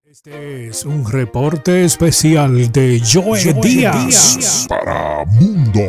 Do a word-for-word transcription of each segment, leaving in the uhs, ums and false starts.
Este es un reporte especial de Joe, Joe Díaz. Díaz para Mundo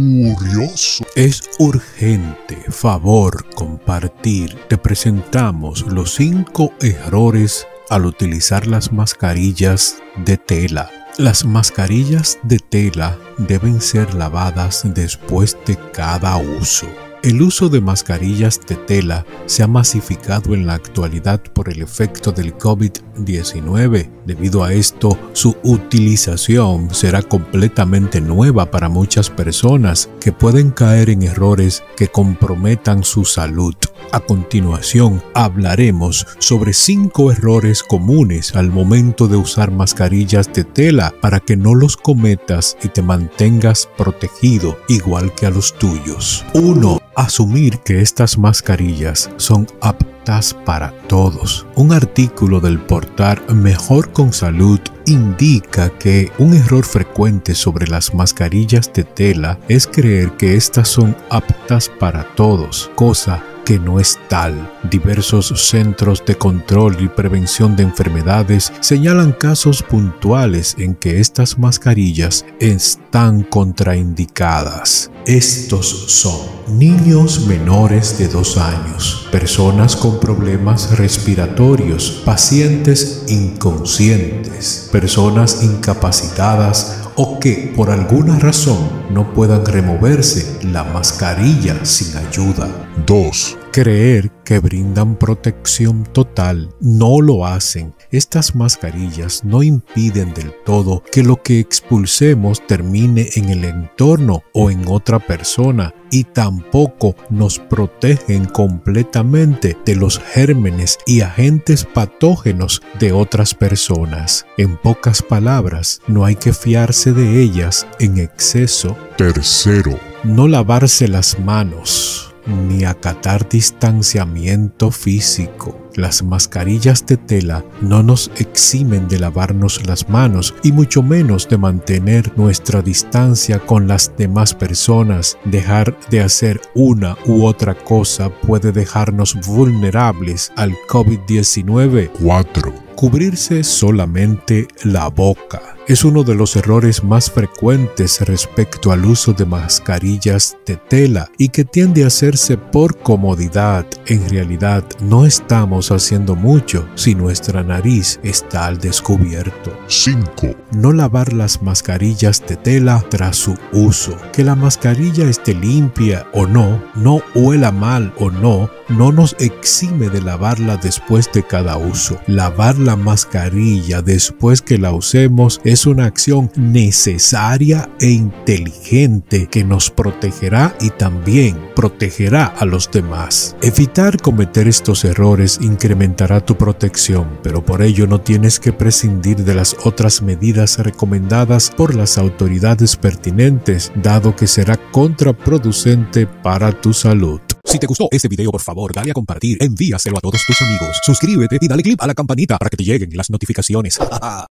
Curioso. Es urgente, favor, compartir. Te presentamos los cinco errores al utilizar las mascarillas de tela. Las mascarillas de tela deben ser lavadas después de cada uso. El uso de mascarillas de tela se ha masificado en la actualidad por el efecto del COVID diecinueve. Debido a esto, su utilización será completamente nueva para muchas personas que pueden caer en errores que comprometan su salud. A continuación, hablaremos sobre cinco errores comunes al momento de usar mascarillas de tela para que no los cometas y te mantengas protegido igual que a los tuyos. uno. Asumir que estas mascarillas son aptas para todos. Un artículo del portal Mejor con Salud indica que un error frecuente sobre las mascarillas de tela es creer que estas son aptas para todos, cosa que no es tal. Diversos centros de control y prevención de enfermedades señalan casos puntuales en que estas mascarillas están contraindicadas. Estos son niños menores de dos años, personas con problemas respiratorios, pacientes inconscientes, personas incapacitadas o que por alguna razón no puedan removerse la mascarilla sin ayuda. dos. Creer que brindan protección total. No lo hacen. Estas mascarillas no impiden del todo que lo que expulsemos termine en el entorno o en otra persona, y tampoco nos protegen completamente de los gérmenes y agentes patógenos de otras personas. En pocas palabras, no hay que fiarse de ellas en exceso. Tercero. No lavarse las manos ni acatar distanciamiento físico. Las mascarillas de tela no nos eximen de lavarnos las manos y mucho menos de mantener nuestra distancia con las demás personas. Dejar de hacer una u otra cosa puede dejarnos vulnerables al COVID diecinueve. cuatro. Cubrirse solamente la boca es uno de los errores más frecuentes respecto al uso de mascarillas de tela y que tiende a hacerse por comodidad. En realidad, no estamos haciendo mucho si nuestra nariz está al descubierto. cinco. No lavar las mascarillas de tela tras su uso. Que la mascarilla esté limpia o no, no huela mal o no, no nos exime de lavarla después de cada uso. Lavar la mascarilla después que la usemos es una acción necesaria e inteligente que nos protegerá y también protegerá a los demás. Evitar cometer estos errores incrementará tu protección, pero por ello no tienes que prescindir de las otras medidas recomendadas por las autoridades pertinentes, dado que será contraproducente para tu salud. Si te gustó este video, por favor, dale a compartir, envíaselo a todos tus amigos, suscríbete y dale click a la campanita para que te lleguen las notificaciones.